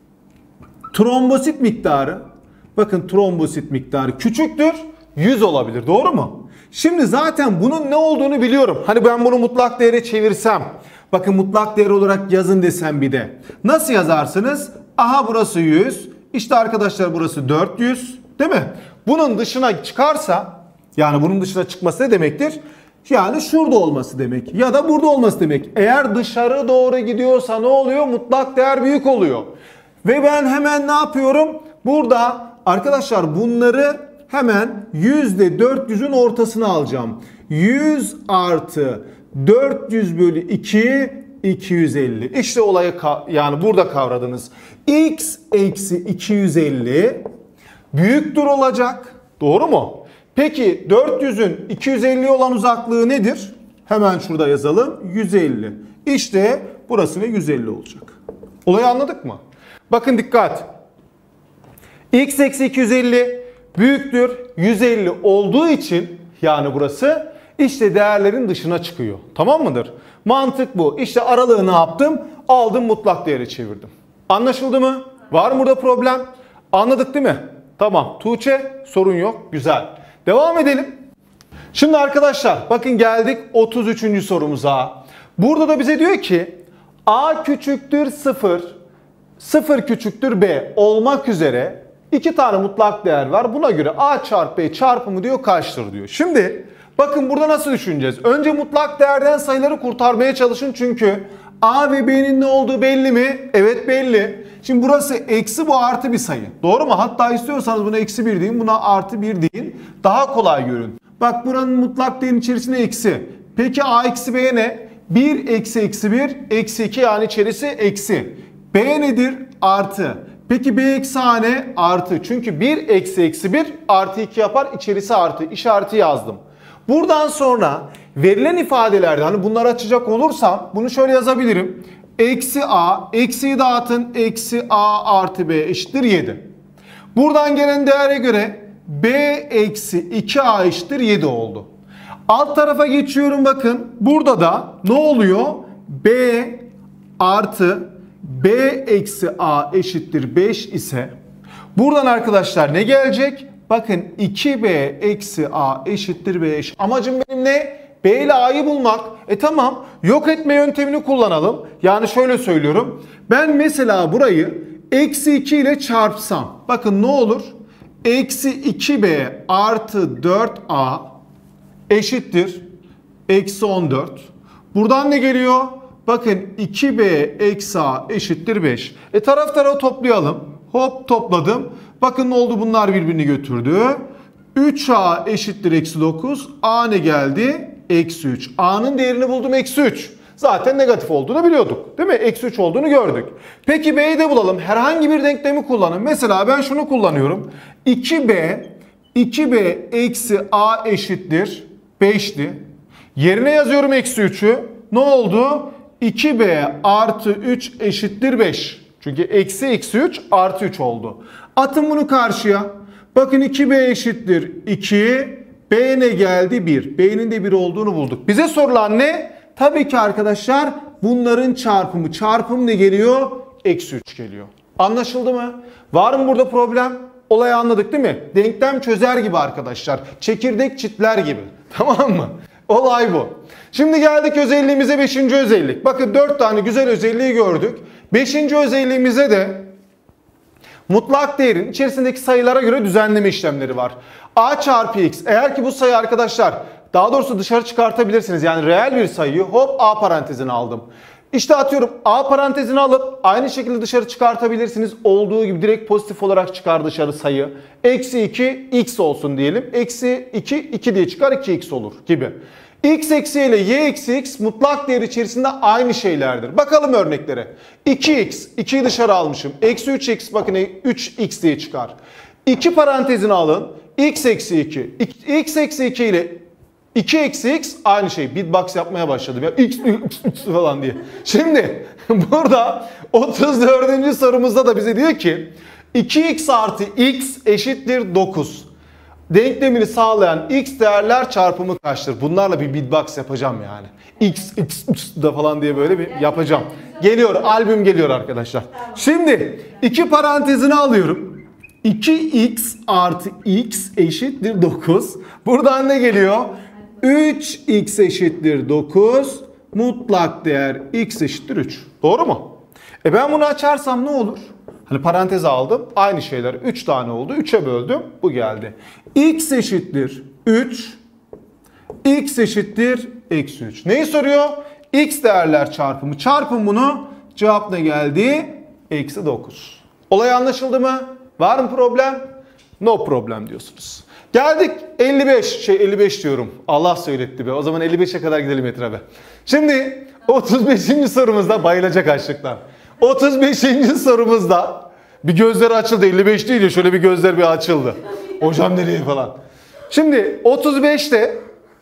Trombosit miktarı, bakın trombosit miktarı küçüktür, yüz olabilir. Doğru mu? Şimdi zaten bunun ne olduğunu biliyorum. Hani ben bunu mutlak değere çevirsem, bakın mutlak değer olarak yazın desem bir de. Nasıl yazarsınız? Aha burası yüz. İşte arkadaşlar burası dört yüz. Değil mi? Bunun dışına çıkarsa, yani bunun dışına çıkması ne demektir? Yani şurada olması demek ya da burada olması demek. Eğer dışarı doğru gidiyorsa ne oluyor? Mutlak değer büyük oluyor. Ve ben hemen ne yapıyorum? Burada arkadaşlar bunları hemen yüzde dört yüzün ortasına alacağım. yüz artı dört yüz bölü iki, iki yüz elli. İşte olayı yani burada kavradınız. X eksi iki yüz elli büyüktür olacak. Doğru mu? Peki dört yüzün iki yüz elli olan uzaklığı nedir? Hemen şurada yazalım. yüz elli. İşte burası ne? yüz elli olacak. Olayı anladık mı? Bakın dikkat. X eksi iki yüz elli büyüktür yüz elli olduğu için yani burası işte değerlerin dışına çıkıyor. Tamam mıdır? Mantık bu. İşte aralığı ne yaptım? Aldım mutlak değere çevirdim. Anlaşıldı mı? Var mı burada problem? Anladık değil mi? Tamam. Tuğçe sorun yok. Güzel. Devam edelim. Şimdi arkadaşlar bakın geldik otuz üçüncü sorumuza. Burada da bize diyor ki A küçüktür sıfır, sıfır küçüktür B olmak üzere iki tane mutlak değer var. Buna göre A çarpı B çarpımı diyor kaçtır diyor. Şimdi bakın burada nasıl düşüneceğiz? Önce mutlak değerden sayıları kurtarmaya çalışın çünkü A ve B'nin ne olduğu belli mi? Evet belli. Şimdi burası eksi bu artı bir sayı. Doğru mu? Hatta istiyorsanız buna eksi bir deyin, buna artı bir deyin. Daha kolay görün. Bak buranın mutlak değerin içerisinde eksi. Peki A eksi B ne? bir eksi eksi bir eksi iki yani içerisi eksi. B nedir? Artı. Peki B eksi A ne? Artı. Çünkü bir eksi eksi bir artı iki yapar. İçerisi artı. İşareti yazdım. Buradan sonra verilen ifadelerde hani bunları açacak olursam bunu şöyle yazabilirim. Eksi A, eksiyi dağıtın. Eksi A artı B eşittir yedi. Buradan gelen değere göre B eksi iki A eşittir yedi oldu. Alt tarafa geçiyorum bakın. Burada da ne oluyor? B artı B eksi A eşittir beş ise buradan arkadaşlar ne gelecek? Bakın iki B eksi A eşittir beş. Amacım benim ne? B ile A'yı bulmak. E tamam. Yok etme yöntemini kullanalım. Yani şöyle söylüyorum. Ben mesela burayı eksi iki ile çarpsam. Bakın ne olur? Eksi iki B artı dört A eşittir. Eksi on dört. Buradan ne geliyor? bakın iki b eksi a eşittir beş. E taraf tarafa toplayalım. Hop topladım. Bakın ne oldu, bunlar birbirini götürdü. üç a eşittir eksi dokuz. A ne geldi? Eksi üç. A'nın değerini buldum, eksi üç. Zaten negatif olduğunu biliyorduk. Değil mi? Eksi üç olduğunu gördük. Peki B'yi de bulalım. Herhangi bir denklemi kullanın. Mesela ben şunu kullanıyorum. iki b iki b eksi a eşittir beşti. Yerine yazıyorum eksi üçü. Ne oldu? iki b artı üç eşittir beş. Çünkü eksi eksi üç artı üç oldu. Atın bunu karşıya. Bakın iki b eşittir iki. B ne geldi? bir. B'nin de bir olduğunu bulduk. Bize sorulan ne? Tabii ki arkadaşlar bunların çarpımı. Çarpım ne geliyor? Eksi üç geliyor. Anlaşıldı mı? Var mı burada problem? Olayı anladık değil mi? Denklem çözer gibi arkadaşlar. Çekirdek çitler gibi. Tamam mı? Olay bu. Şimdi geldik özelliğimize, beşinci özellik. Bakın dört tane güzel özelliği gördük. beşinci özelliğimize de mutlak değerin içerisindeki sayılara göre düzenleme işlemleri var. A çarpı x. Eğer ki bu sayı arkadaşlar, daha doğrusu dışarı çıkartabilirsiniz. Yani reel bir sayıyı hop a parantezine aldım. İşte atıyorum a parantezini alıp aynı şekilde dışarı çıkartabilirsiniz. Olduğu gibi direkt pozitif olarak çıkar dışarı sayı. Eksi iki x olsun diyelim. Eksi iki, iki diye çıkar, iki x olur gibi. X eksi ile y eksi x mutlak değer içerisinde aynı şeylerdir. Bakalım örneklere. iki x, ikiyi dışarı almışım. Eksi üç x, bakın üç x diye çıkar. iki parantezini alın. X eksi iki. X eksi iki ile iki eksi x aynı şey. Beatbox yapmaya başladım ya. X, x, x falan diye. Şimdi burada otuz dördüncü sorumuzda da bize diyor ki iki x artı x eşittir dokuz. Denklemini sağlayan x değerler çarpımı kaçtır? Bunlarla bir beatbox yapacağım yani. X, x, x da falan diye böyle bir yapacağım. Geliyor, albüm geliyor arkadaşlar. Şimdi iki parantezini alıyorum. iki x artı x eşittir dokuz. Buradan ne geliyor? üç x eşittir dokuz. Mutlak değer x eşittir üç. Doğru mu? E ben bunu açarsam ne olur? Hani paranteze aldım. Aynı şeyler. üç tane oldu. üçe böldüm. Bu geldi. X eşittir üç. X eşittir eksi üç. Neyi soruyor? X değerler çarpımı. Çarpın bunu. Cevap ne geldi? Eksi dokuz. Olay anlaşıldı mı? Var mı problem? No problem diyorsunuz. Geldik elli beş. Şey elli beş diyorum. Allah söyletti be. O zaman elli beşe kadar gidelim Metin be. Şimdi otuz beşinci sorumuzda bayılacak açlıktan. otuz beşinci sorumuzda bir gözleri açıldı. elli beş değil ya, şöyle bir gözler bir açıldı. Hocam nereye falan. Şimdi otuz beşte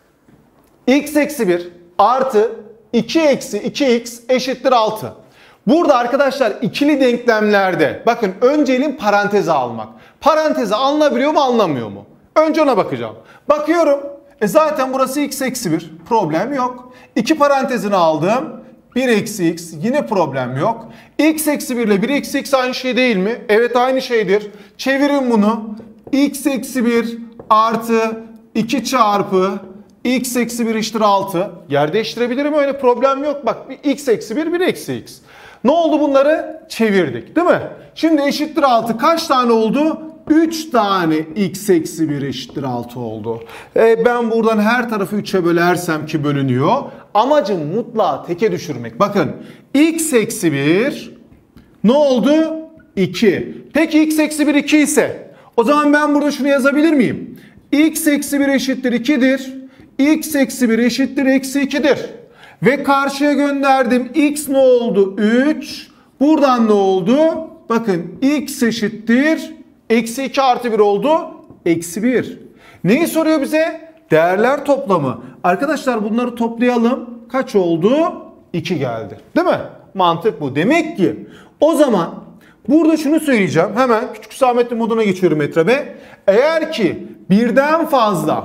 x eksi bir artı iki eksi iki x eşittir altı. Burada arkadaşlar ikili denklemlerde bakın önceliğin paranteze almak. Paranteze alınabiliyor mu, alınamıyor mu? Önce ona bakacağım. Bakıyorum. E zaten burası x eksi bir. Problem yok. iki parantezini aldım. bir eksi x, yine problem yok. X eksi bir ile bir eksi x aynı şey değil mi? Evet, aynı şeydir. Çevirin bunu. X eksi bir artı iki çarpı x eksi bir eşittir altı. Yer değiştirebilirim, öyle problem yok. Bak bir x eksi bir, bir eksi x. Ne oldu, bunları çevirdik değil mi? Şimdi eşittir altı kaç tane oldu? üç tane x eksi bir eşittir altı oldu. E ben buradan her tarafı üçe bölersem ki bölünüyor. Amacım mutlağı teke düşürmek. Bakın x eksi bir ne oldu? iki. Peki x eksi bir iki ise o zaman ben burada şunu yazabilir miyim? X eksi bir eşittir ikidir. X eksi bir eşittir eksi ikidir. Ve karşıya gönderdim. X ne oldu? üç. Buradan ne oldu? Bakın x eşittir eksi iki artı bir oldu. Eksi bir. Neyi soruyor bize? Değerler toplamı. Arkadaşlar bunları toplayalım. Kaç oldu? iki geldi. Değil mi? Mantık bu. Demek ki o zaman burada şunu söyleyeceğim. Hemen küçük hüsametli moduna geçiyorum metrebe. Eğer ki birden fazla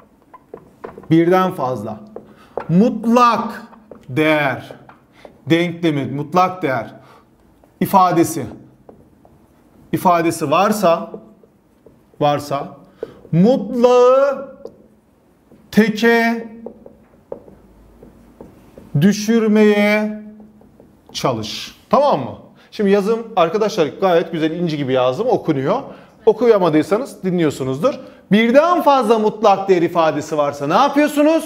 birden fazla mutlak değer denklemi, mutlak değer ifadesi ifadesi varsa varsa mutlağı teke düşürmeye çalış. Tamam mı? Şimdi yazım arkadaşlar gayet güzel, inci gibi yazdım, okunuyor. Okuyamadıysanız dinliyorsunuzdur. Birden fazla mutlak değer ifadesi varsa ne yapıyorsunuz?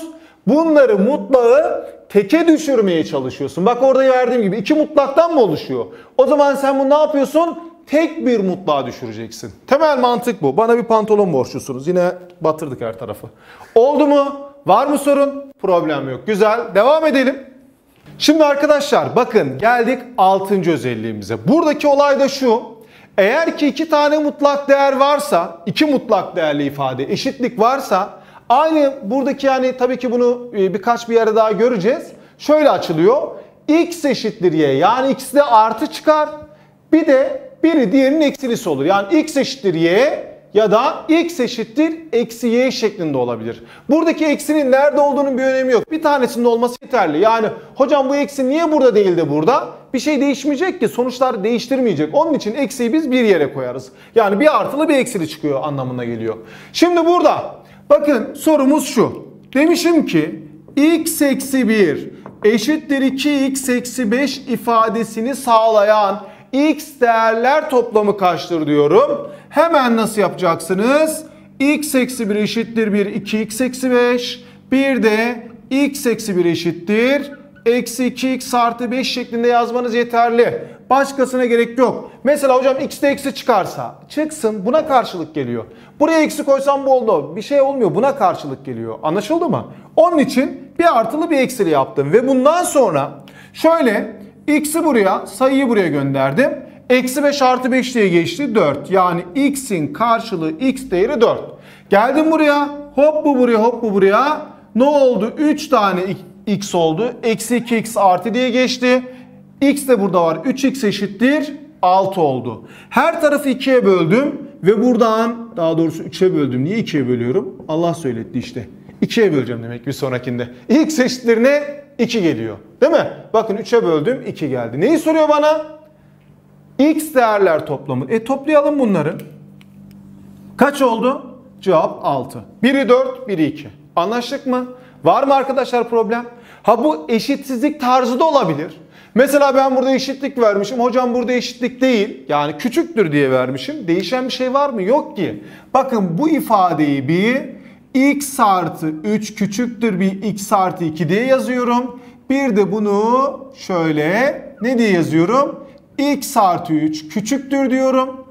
Bunları mutlağı teke düşürmeye çalışıyorsun. Bak orada verdiğim gibi iki mutlaktan mı oluşuyor? O zaman sen bunu ne yapıyorsun? Tek bir mutlağa düşüreceksin. Temel mantık bu. Bana bir pantolon borçlusunuz. Yine batırdık her tarafı. Oldu mu? Var mı sorun? Problem yok. Güzel. Devam edelim. Şimdi arkadaşlar bakın geldik altıncı özelliğimize. Buradaki olay da şu. Eğer ki iki tane mutlak değer varsa, iki mutlak değerli ifade eşitlik varsa, aynı buradaki yani tabii ki bunu birkaç bir yere daha göreceğiz. Şöyle açılıyor. X eşittir Y, yani x'de artı çıkar. Bir de biri diğerinin eksilisi olur. Yani x eşittir Y ya da x eşittir eksi Y şeklinde olabilir. Buradaki eksinin nerede olduğunun bir önemi yok. Bir tanesinde olması yeterli. Yani hocam bu eksi niye burada değil de burada? Bir şey değişmeyecek ki, sonuçlar değiştirmeyecek. Onun için eksiyi biz bir yere koyarız. Yani bir artılı bir eksili çıkıyor anlamına geliyor. Şimdi burada bakın sorumuz şu. Demişim ki x eksi bir eşittir iki x eksi beş ifadesini sağlayan x değerler toplamı kaçtır diyorum. Hemen nasıl yapacaksınız? X eksi bir eşittir bir, iki x eksi beş. Bir de x eksi bir eşittir eksi iki x artı beş şeklinde yazmanız yeterli. Başkasına gerek yok. Mesela hocam x'te eksi çıkarsa çıksın, buna karşılık geliyor. Buraya eksi koysam bu oldu. Bir şey olmuyor, buna karşılık geliyor. Anlaşıldı mı? Onun için bir artılı bir eksili yaptım. Ve bundan sonra şöyle x'i buraya, sayıyı buraya gönderdim. Eksi beş artı beş diye geçti dört. Yani x'in karşılığı x değeri dört. Geldim buraya, hop bu buraya, hop bu buraya. Ne oldu? üç tane x oldu. Eksi iki x artı diye geçti. X de burada var. üç x eşittir altı oldu. Her tarafı ikiye böldüm. Ve buradan daha doğrusu üçe böldüm. Niye ikiye bölüyorum? Allah söyletti işte. ikiye böleceğim demek bir sonrakinde. X eşittir ne? iki geliyor. Değil mi? Bakın üçe böldüm, iki geldi. Neyi soruyor bana? X değerler toplamı. E toplayalım bunları. Kaç oldu? Cevap altı. biri dört, biri iki. Anlaştık mı? Var mı arkadaşlar problem? Ha bu eşitsizlik tarzı da olabilir. Mesela ben burada eşitlik vermişim. Hocam burada eşitlik değil. Yani küçüktür diye vermişim. Değişen bir şey var mı? Yok ki. Bakın bu ifadeyi bir x artı üç küçüktür bir x artı iki diye yazıyorum. Bir de bunu şöyle ne diye yazıyorum? X artı üç küçüktür diyorum.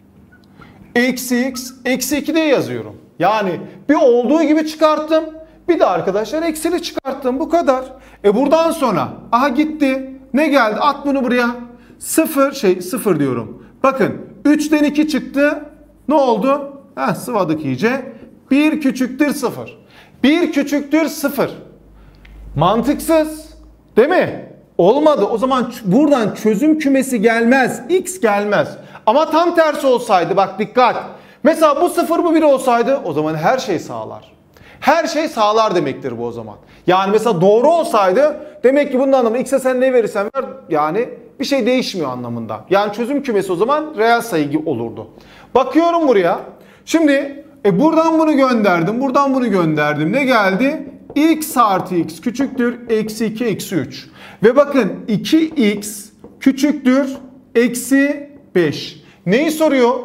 Eksi x eksi iki diye yazıyorum. Yani bir olduğu gibi çıkarttım. Bir de arkadaşlar eksili çıkarttım. Bu kadar. E buradan sonra aha gitti. Ne geldi? At bunu buraya. sıfır şey sıfır diyorum. Bakın üçten iki çıktı. Ne oldu? Heh, sıvadık iyice. bir küçüktür sıfır. bir küçüktür sıfır. Mantıksız. Değil mi? Olmadı. O zaman buradan çözüm kümesi gelmez. X gelmez. Ama tam tersi olsaydı bak dikkat. Mesela bu sıfır bu bir olsaydı o zaman her şey sağlar. Her şey sağlar demektir bu o zaman. Yani mesela doğru olsaydı demek ki bunun anlamı x'e sen ne verirsen ver yani bir şey değişmiyor anlamında. Yani çözüm kümesi o zaman reel sayı olurdu. Bakıyorum buraya. Şimdi e buradan bunu gönderdim. Buradan bunu gönderdim. Ne geldi? X artı x küçüktür eksi iki eksi üç. Ve bakın iki x küçüktür eksi beş. Neyi soruyor?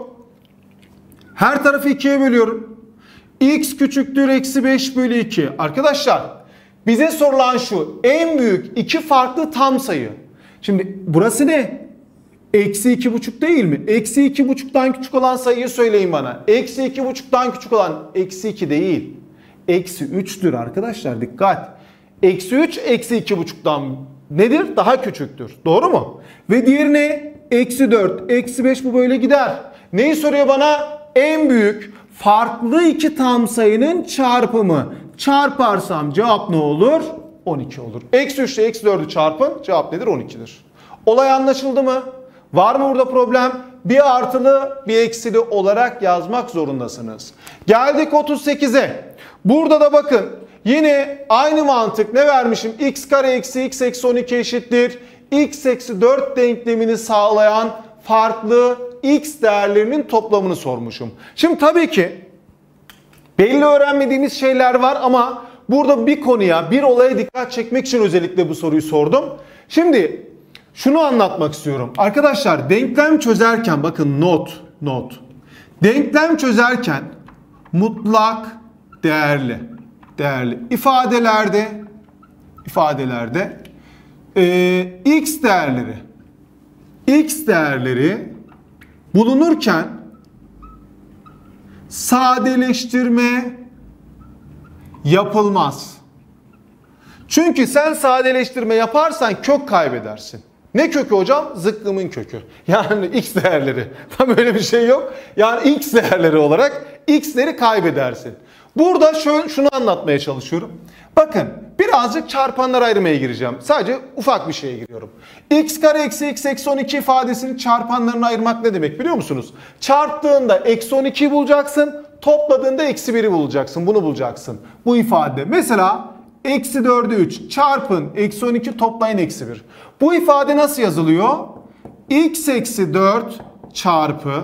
Her tarafı ikiye bölüyorum. X küçüktür eksi beş bölü iki. Arkadaşlar bize sorulan şu. En büyük iki farklı tam sayı. Şimdi burası ne? Eksi iki buçuk değil mi? Eksi iki buçuktan küçük olan sayıyı söyleyin bana. Eksi iki buçuktan küçük olan eksi iki değil. Eksi üçtür arkadaşlar, dikkat. Eksi üç eksi iki buçuktan nedir? Daha küçüktür. Doğru mu? Ve diğeri ne? Eksi dört. Eksi beş bu böyle gider. Neyi soruyor bana? En büyük farklı iki tam sayının çarpımı. Çarparsam cevap ne olur? on iki olur. Eksi üç ile eksi dördü çarpın. Cevap nedir? on ikidir. Olay anlaşıldı mı? Var mı burada problem? Bir artılı bir eksili olarak yazmak zorundasınız. Geldik otuz sekize. Burada da bakın yine aynı mantık, ne vermişim? X kare eksi x eksi on iki eşittir. X eksi dört denklemini sağlayan farklı x değerlerinin toplamını sormuşum. Şimdi tabii ki belli öğrenmediğimiz şeyler var ama burada bir konuya, bir olaya dikkat çekmek için özellikle bu soruyu sordum. Şimdi şunu anlatmak istiyorum. Arkadaşlar denklem çözerken bakın not, not. Denklem çözerken mutlak değerli. değerli ifadelerde ifadelerde e, x değerleri x değerleri bulunurken sadeleştirme yapılmaz. Çünkü sen sadeleştirme yaparsan kök kaybedersin. Ne kökü hocam? Zıkkımın kökü. Yani x değerleri. Tam öyle bir şey yok. Yani x değerleri olarak x'leri kaybedersin. Burada şöyle, şunu anlatmaya çalışıyorum. Bakın birazcık çarpanlar ayrımaya gireceğim. Sadece ufak bir şeye giriyorum. X kare eksi x eksi on iki ifadesinin çarpanlarını ayırmak ne demek biliyor musunuz? Çarptığında eksi on ikiyi bulacaksın. Topladığında eksi biri bulacaksın. Bunu bulacaksın. Bu ifade. Mesela eksi dörde üç çarpın eksi on iki toplayın eksi bir. Bu ifade nasıl yazılıyor? X eksi dört çarpı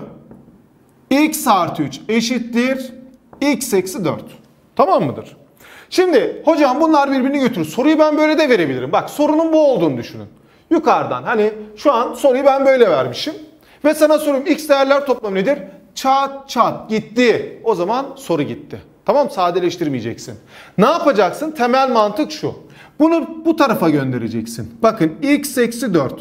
x artı üç eşittir x eksi dört. Tamam mıdır? Şimdi hocam bunlar birbirini götürür. Soruyu ben böyle de verebilirim. Bak sorunun bu olduğunu düşünün. Yukarıdan hani şu an soruyu ben böyle vermişim. Ve sana soruyorum x değerler toplamı nedir? Çat çat gitti. O zaman soru gitti. Tamam, sadeleştirmeyeceksin. Ne yapacaksın? Temel mantık şu. Bunu bu tarafa göndereceksin. Bakın x eksi dört.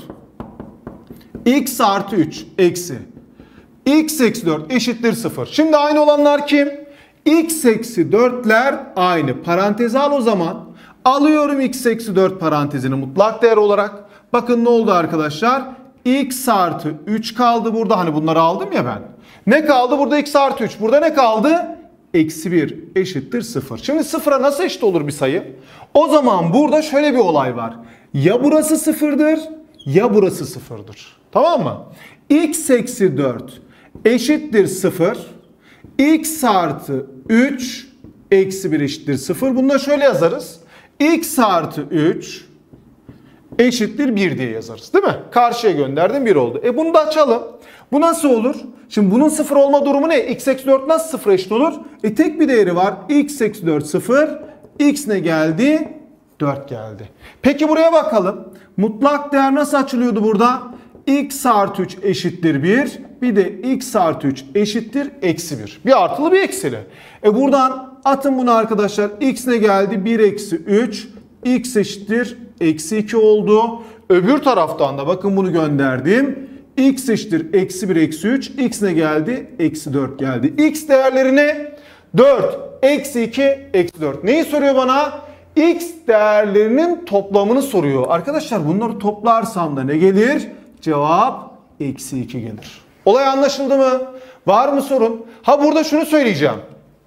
X artı üç eksi. X eksi dört eşittir sıfır. Şimdi aynı olanlar kim? X eksi dörtler aynı. Paranteze al o zaman. Alıyorum x eksi dört parantezini mutlak değer olarak. Bakın ne oldu arkadaşlar? X artı üç kaldı burada. Hani bunları aldım ya ben. Ne kaldı? Burada x artı üç. Burada ne kaldı? Eksi bir eşittir sıfır. Şimdi sıfıra nasıl eşit olur bir sayı? O zaman burada şöyle bir olay var. Ya burası sıfırdır ya burası sıfırdır. Tamam mı? X eksi dört eşittir sıfır. X artı üç eksi bir eşittir sıfır. Bunu da şöyle yazarız. X artı üç eşittir bir diye yazarız. Değil mi? Karşıya gönderdim bir oldu. E bunu da açalım. Bu nasıl olur? Şimdi bunun sıfır olma durumu ne? X eksi dört nasıl sıfır eşit olur? E tek bir değeri var. X eksi dört sıfır. X ne geldi? dört geldi. Peki buraya bakalım. Mutlak değer nasıl açılıyordu burada? X artı üç eşittir bir. Bir de x artı üç eşittir eksi bir. Bir artılı bir eksili. E buradan atın bunu arkadaşlar. X ne geldi? bir eksi üç. X eşittir eksi iki oldu. Öbür taraftan da bakın bunu gönderdim. X eşittir eksi bir eksi üç. X ne geldi? Eksi dört geldi. X değerleri ne? dört. Eksi iki. Eksi dört. Neyi soruyor bana? X değerlerinin toplamını soruyor. Arkadaşlar bunları toplarsam da ne gelir? Cevap eksi iki gelir. Olay anlaşıldı mı? Var mı sorun? Ha burada şunu söyleyeceğim.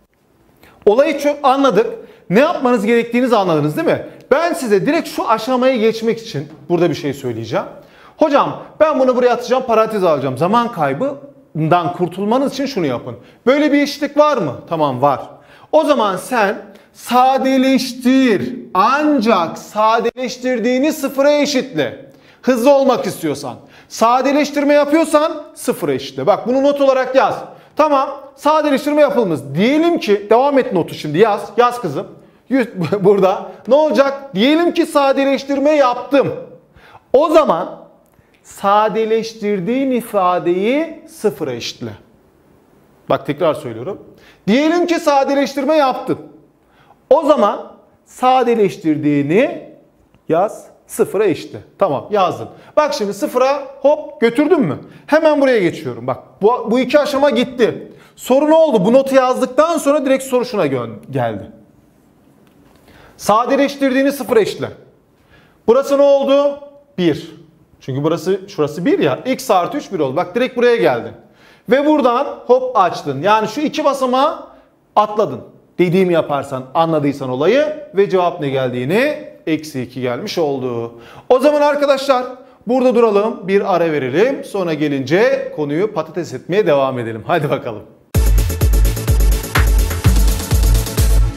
Olayı çok anladık. Ne yapmanız gerektiğinizi anladınız değil mi? Ben size direkt şu aşamayı geçmek için burada bir şey söyleyeceğim. Hocam ben bunu buraya atacağım, parantez alacağım. Zaman kaybından kurtulmanız için şunu yapın. Böyle bir eşitlik var mı? Tamam, var. O zaman sen sadeleştir. Ancak sadeleştirdiğini sıfıra eşitle. Hızlı olmak istiyorsan. Sadeleştirme yapıyorsan sıfıra eşitle. Bak bunu not olarak yaz. Tamam, sadeleştirme yapılmış. Diyelim ki, devam et notu şimdi yaz. Yaz kızım. Burada. Ne olacak? Diyelim ki sadeleştirme yaptım. O zaman sadeleştirdiğin ifadeyi sıfıra eşitle. Bak tekrar söylüyorum. Diyelim ki sadeleştirme yaptın. O zaman sadeleştirdiğini yaz, sıfıra eşitle. Tamam, yazdın. Bak şimdi sıfıra hop götürdün mü? Hemen buraya geçiyorum. Bak bu, bu iki aşama gitti. Soru ne oldu? Bu notu yazdıktan sonra direkt soru şuna geldi. Sadeleştirdiğini sıfıra eşitle. Burası ne oldu? bir. Çünkü burası şurası bir ya. X artı üç bir oldu. Bak direkt buraya geldin. Ve buradan hop açtın. Yani şu iki basamağı atladın. Dediğimi yaparsan, anladıysan olayı ve cevap ne geldiğini eksi iki gelmiş oldu. O zaman arkadaşlar burada duralım. Bir ara verelim. Sonra gelince konuyu patates etmeye devam edelim. Hadi bakalım.